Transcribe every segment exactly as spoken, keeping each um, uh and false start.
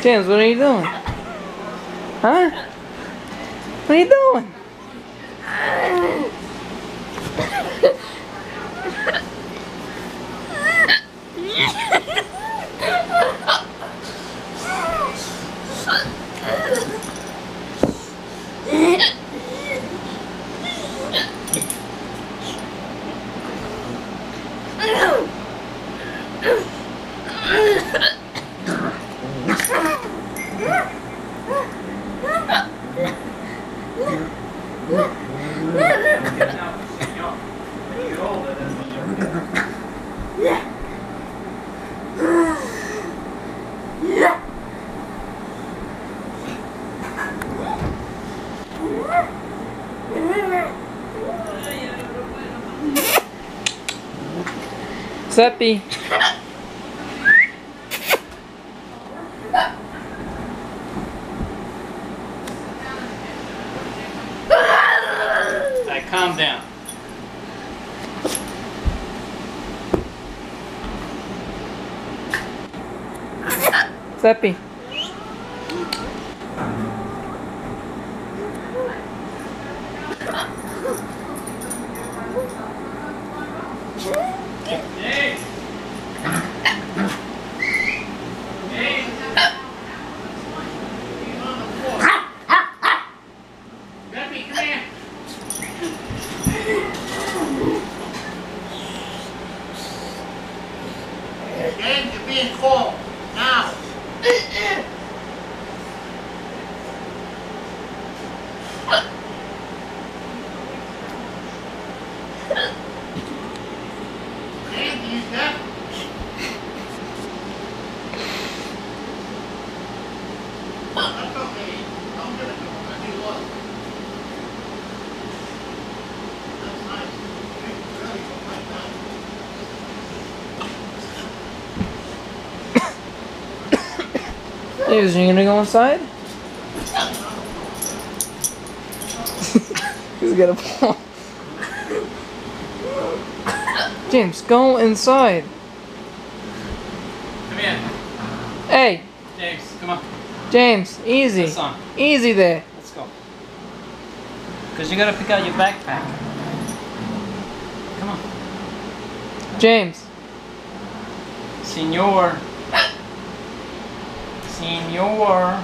James, what are you doing? Huh? What are you doing? Seppi. Alright, calm down. Seppi. James, you're being called. Now. James, are you deaf? That's okay. Don't give it to him. I do look. That's nice. Really good like that. James, are you gonna go inside? He's gonna fall. James, go inside. Come here. Hey, James, come on. James, easy. This on. Easy there. Let's go. Because you gotta pick out your backpack. Come on. James. Senor. Senor.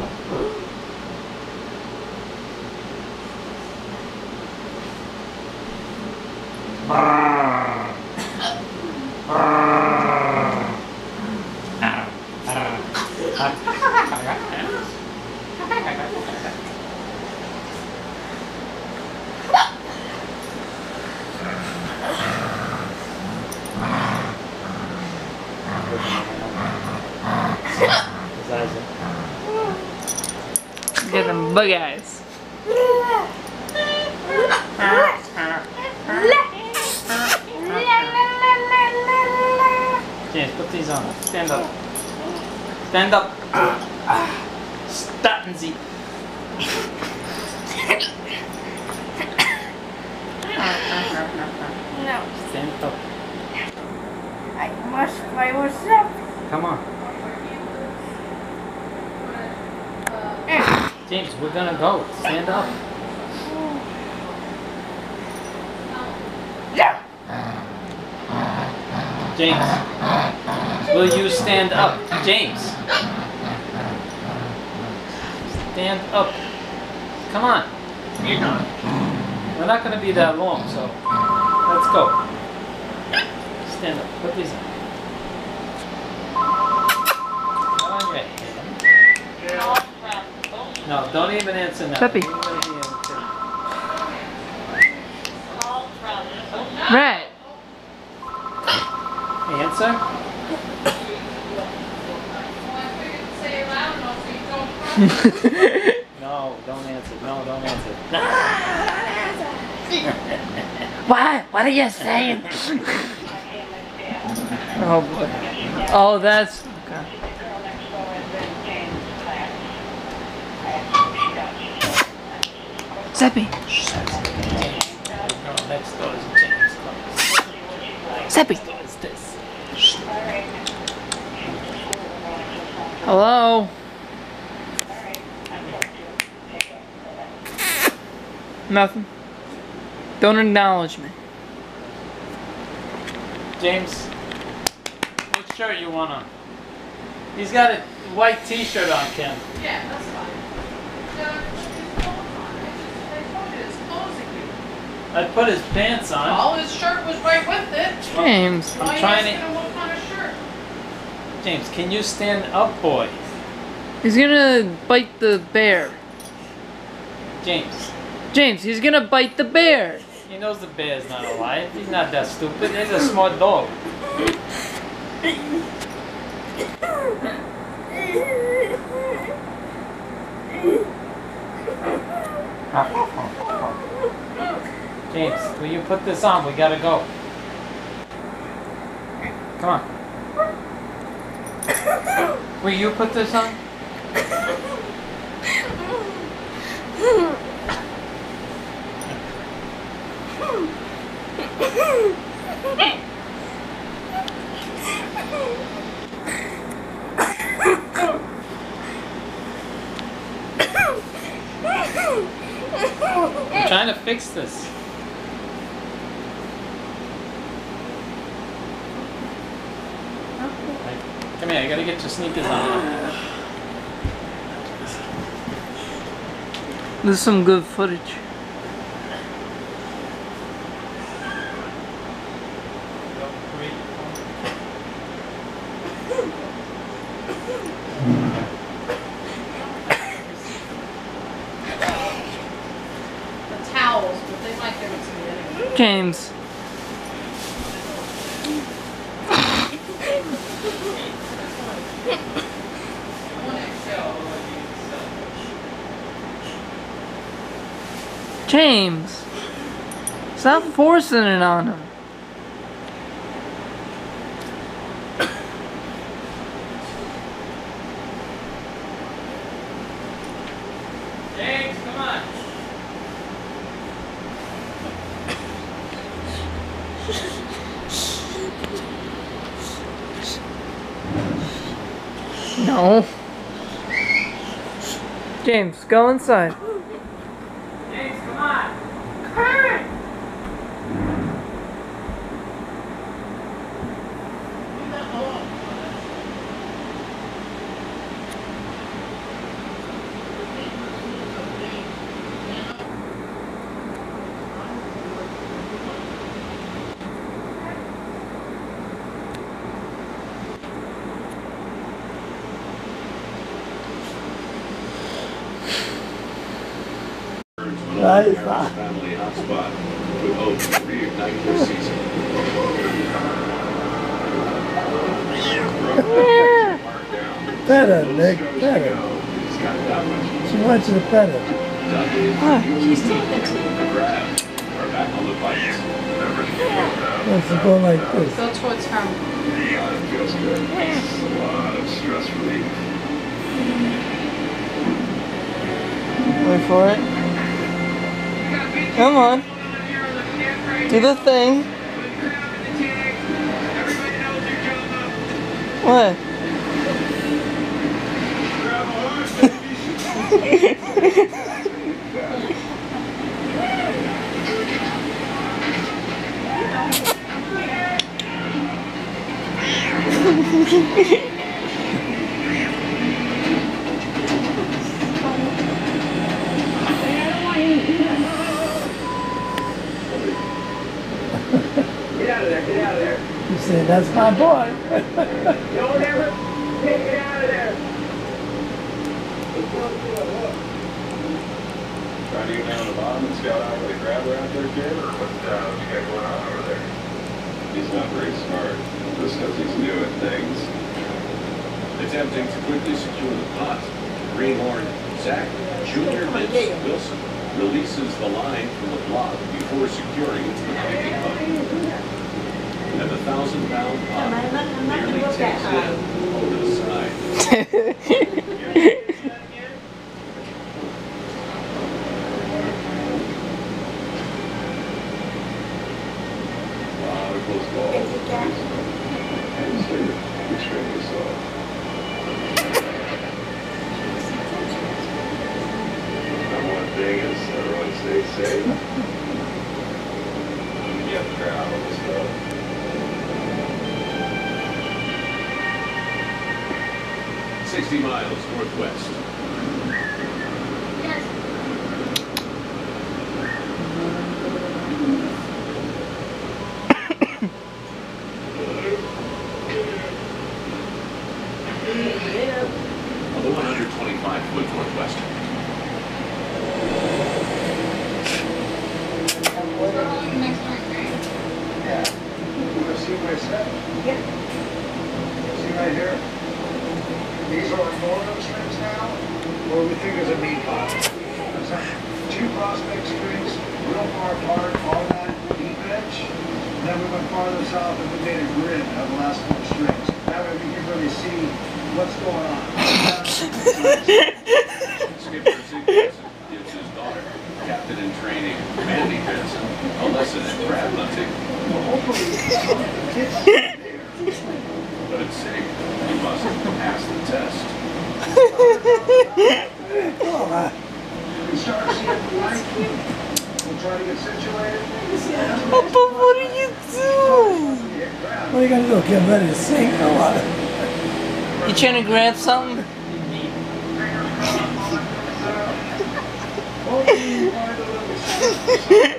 Get them bug eyes. James, put these on. Stand up. Stand up. Starten Sie. No. Stand up. I must play with up. Come on. James, we're gonna go. Stand up. James, will you stand up? James. Stand up. Come on. We're not gonna be that long, so let's go. Stand up. Put these on. Not on your head. No, don't even answer now. Puppy. You're gonna be in too. Right. Answer? No, don't answer. No, don't answer. What? What are you saying? Oh boy. Oh, that's okay. Seppi. Next door is James. Seppi. Next door is this. Hello. Nothing. Don't acknowledge me. James, what shirt you want on? He's got a white t-shirt on, Kim. Yeah, that's fine. Yeah, put his clothes on. I just, I told you, his clothes are cute. I put his pants on. All his shirt was right with it. James. Why are you trying to- asking him what kind of shirt? James, can you stand up, boy? He's gonna bite the bear. James, James, he's gonna bite the bear. he knows the bear's not alive. He's not that stupid. He's a smart dog. James, will you put this on? We gotta go. Come on. Will you put this on? I'm trying to fix this. Come here, I gotta get your sneakers on. This is some good footage. The towels, but they might give it to me anyway. James. James. Stop forcing it on him. James, come on. No. James, go inside. James, come on. Leave that alone. Nice. Family hotspot with hope to reignite their season. Pet her, Nick. Pet her. She wants you to pet her. She's talking to you. We're back on the fight. Wants to go like this. Go towards her. It feels good. A lot of stress relief. Wait for it. Come on. Do the thing. What? Get out of there, get out of there. You say, that's my boy. Don't ever take it out of there. Trying to get down to the bottom and scout out where the crab are out there, kid? Or what, uh, what you got going on over there? He's not very smart. Just because he's new at things. Attempting to quickly secure the pot, greenhorn Zach Junior Vince Wilson releases the line from the block before securing it to the picking hook. And the thousand pound pot nearly takes in over the side. Wow, a close ball. Extremely soft. Number one thing is everyone stay safe. Get travel stuff. sixty miles northwest. Yes. On the one hundred twenty-five foot northwest. Next one, right? Yeah. You want to see what I said? Yeah. See right here? These are our northern strings now, or we think there's a meat pile. There's like two prospect strings, real far apart, all that deep edge. Then we went farther south and we made a grid of the last four strings. That way we can really see what's going on. Skipper Zig Benson gives his daughter, captain in training, Mandy Benson, a lesson in crab hunting. Well, hopefully something gets there. But it's safe. You must pass the test. Oh, uh, we start seeing the light. We'll try to get situated. Papa, what are you doing? What are you gonna do? Get ready to sing or what? You trying to grab something? Hopefully you find a little